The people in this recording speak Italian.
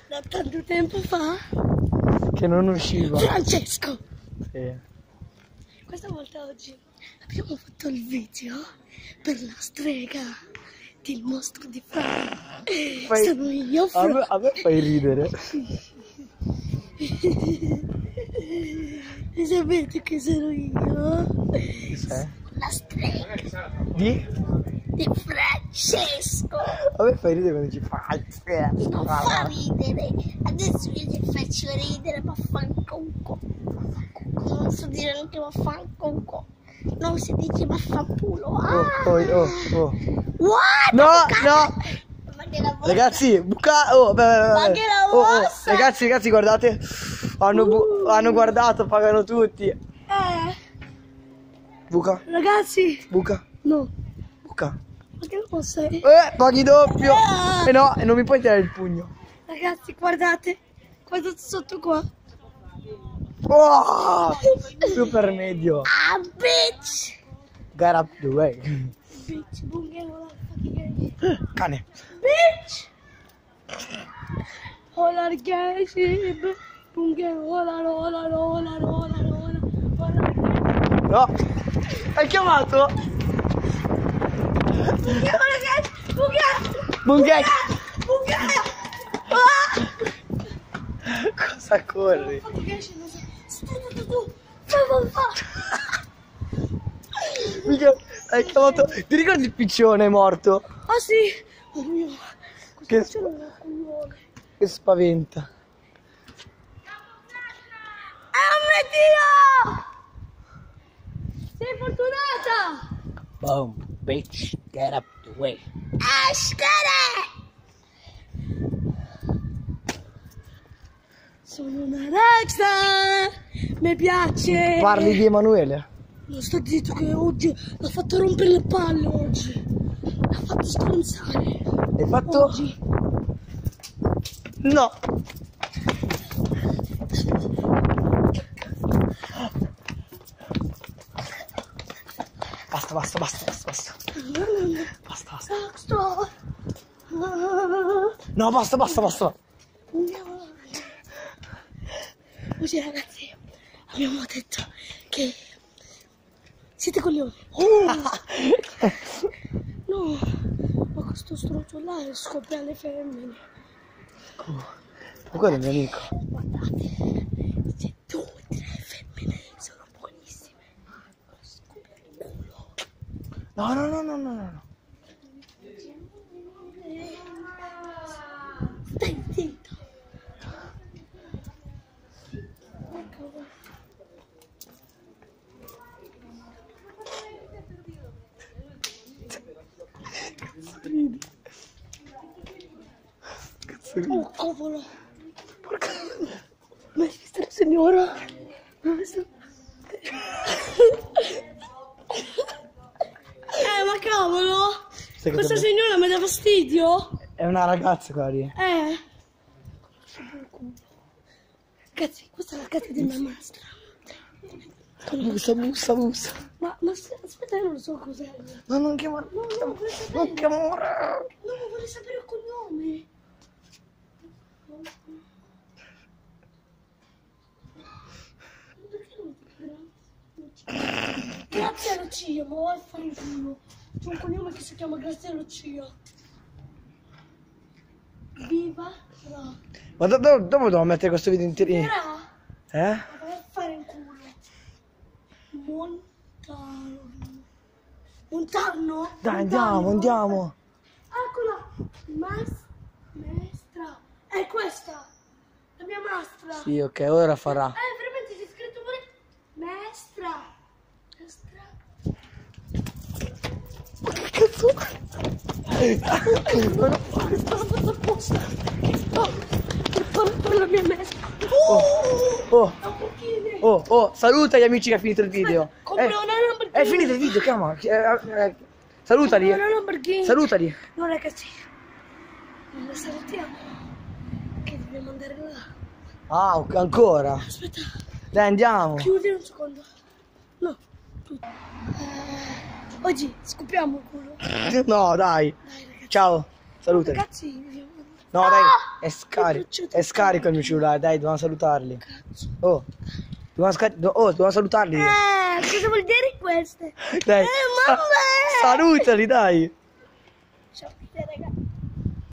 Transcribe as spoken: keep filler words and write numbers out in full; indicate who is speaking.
Speaker 1: Da tanto tempo fa
Speaker 2: che non usciva.
Speaker 1: Francesco.
Speaker 2: Sì.
Speaker 1: Questa volta oggi abbiamo fatto il video per la strega del mostro di Fra.
Speaker 2: Fai...
Speaker 1: Sono io, Fra.
Speaker 2: A me, a me fai ridere.
Speaker 1: E sapete che sono io?
Speaker 2: Chi sei?
Speaker 1: La strega
Speaker 2: Di?
Speaker 1: di Francesco.
Speaker 2: A me fai ridere quando ci fai.
Speaker 1: Non fa ridere. Adesso io ti faccio ridere, ma fanculo. Non so dire neanche ma fanculo. Non si dice ma fanculo. Ah!
Speaker 2: Oh, oh, oh, oh.
Speaker 1: What?
Speaker 2: No,
Speaker 1: Bucata.
Speaker 2: no.
Speaker 1: Ma che la voce?
Speaker 2: Ragazzi, buca... Oh, beh, beh, beh.
Speaker 1: Ma che la
Speaker 2: oh, oh.
Speaker 1: mossa?
Speaker 2: Ragazzi, ragazzi, guardate. Hanno, bu...
Speaker 1: Uh.
Speaker 2: hanno guardato, pagano tutti.
Speaker 1: Eh,
Speaker 2: Buca,
Speaker 1: ragazzi.
Speaker 2: buca,
Speaker 1: No.
Speaker 2: buca.
Speaker 1: Ma che mossa è?
Speaker 2: Eh, paghi doppio.
Speaker 1: Ah.
Speaker 2: E no, e non mi puoi tirare il pugno.
Speaker 1: Ragazzi, guardate. Guardate sotto qua.
Speaker 2: Oh, super medio.
Speaker 1: Ah, bitch.
Speaker 2: Get up the way.
Speaker 1: Bitch, bunghero, fucking
Speaker 2: Cane.
Speaker 1: bitch. Hola, gay, bunghero, hola, hola, hola, hola, hola, hola.
Speaker 2: No. Hai chiamato?
Speaker 1: Bunghero, ragazzi, bunghero.
Speaker 2: Bunghè.
Speaker 1: Bunghero. Ah.
Speaker 2: Cosa corri?
Speaker 1: Tu, tu, tu, tu. Fa, fa, fa.
Speaker 2: Mica, hai chiamato... Ti ricordi il piccione morto?
Speaker 1: Ah sì. Oh mio.
Speaker 2: Che,
Speaker 1: Cosa c'era una coglione?
Speaker 2: che spaventa.
Speaker 1: Oh mio Dio! Sei fortunata!
Speaker 2: Boom, bitch, get up the way.
Speaker 1: Escere! Sono una rockstar! Mi piace!
Speaker 2: Parli di Emanuele?
Speaker 1: Non sto zitto che oggi l'ha fatto rompere le palle oggi! L'ha fatto stronzare!
Speaker 2: Hai fatto?
Speaker 1: Oggi!
Speaker 2: No! Basta, basta, basta, basta, basta. Basta, basta.
Speaker 1: Rockstar!
Speaker 2: No, basta, basta, basta.
Speaker 1: Oggi ragazzi abbiamo detto che siete coglioni. Oh! No, ma questo stronzo là scopre alle femmine.
Speaker 2: Ma quello è il mio amico.
Speaker 1: Guardate, se due o tre femmine sono buonissime. Scopre il culo.
Speaker 2: No, no, no, no, no, no.
Speaker 1: Stai zitto.
Speaker 2: Cazzo ridi?
Speaker 1: Oh cavolo.
Speaker 2: Porca...
Speaker 1: Ma hai visto la signora? Ma hai visto? Eh ma cavolo!
Speaker 2: Sai
Speaker 1: Questa
Speaker 2: cosa-
Speaker 1: signora mi dà fastidio?
Speaker 2: È una ragazza quella lì.
Speaker 1: Eh? Ragazzi, questa è la casa di mia maestra.
Speaker 2: Bussa, bussa, bussa.
Speaker 1: Ma, ma s- aspetta, io non so cos'è.
Speaker 2: No, non chiamare.
Speaker 1: No, no, vorrei sapere.
Speaker 2: Non chiamare.
Speaker 1: No, ma vorrei sapere il cognome. Perché non ti grazie? Grazie a Lucia, ma vai a fare il culo. C'è un cognome che si chiama Grazie a Lucia. Viva Ra.
Speaker 2: Ma do- do- dopo devo mettere questo video interino.
Speaker 1: Ra.
Speaker 2: Eh?
Speaker 1: Ma vai a fare il culo. Montano. Montano?
Speaker 2: Dai, andiamo, andiamo.
Speaker 1: Eccola. Mas- maestra. È questa. La mia maestra.
Speaker 2: Sì, ok, ora farà.
Speaker 1: Eh, veramente c'è scritto pure maestra. Maestra.
Speaker 2: Ma che cazzo?
Speaker 1: Ma non fare, sta andando apposta. Per, per la mia maestra.
Speaker 2: Oh, oh,
Speaker 1: Lamborghini.
Speaker 2: oh, oh, saluta gli amici che ha finito il video.
Speaker 1: Compra
Speaker 2: Eh,
Speaker 1: una Lamborghini.
Speaker 2: è finito il video, chiama. Eh, eh, salutali.
Speaker 1: Compra una Lamborghini.
Speaker 2: Salutali.
Speaker 1: No ragazzi, non la salutiamo. Che dobbiamo andare là.
Speaker 2: Ah, ok, ancora.
Speaker 1: Aspetta,
Speaker 2: Dai, andiamo.
Speaker 1: chiudi un secondo. No. Eh, oggi scopriamo il culo.
Speaker 2: No, dai.
Speaker 1: Dai ragazzi.
Speaker 2: Ciao. Salutali.
Speaker 1: Ragazzi,
Speaker 2: No, dai. È, scari
Speaker 1: bruciato
Speaker 2: è scarico il mio cellulare, dai, dobbiamo salutarli.
Speaker 1: Cazzo.
Speaker 2: Oh, dobbiamo, scar oh, dobbiamo salutarli.
Speaker 1: Eh, cosa vuol dire questo?
Speaker 2: Dai,
Speaker 1: Eh,
Speaker 2: sa
Speaker 1: mamma!
Speaker 2: salutali, dai.
Speaker 1: Ciao, raga.